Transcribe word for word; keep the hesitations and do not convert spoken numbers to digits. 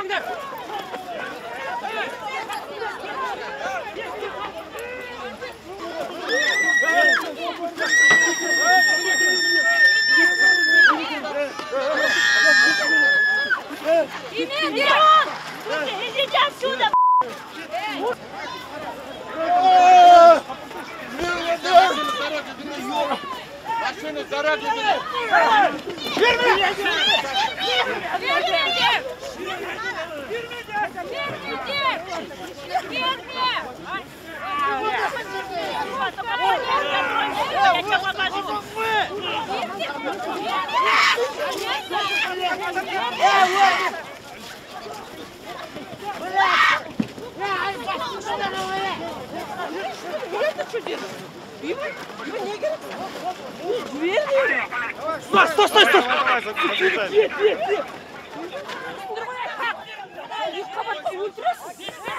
Идите отсюда! Машину дороги бери! Стой, стой, стой, стой! Нет, нет, нет!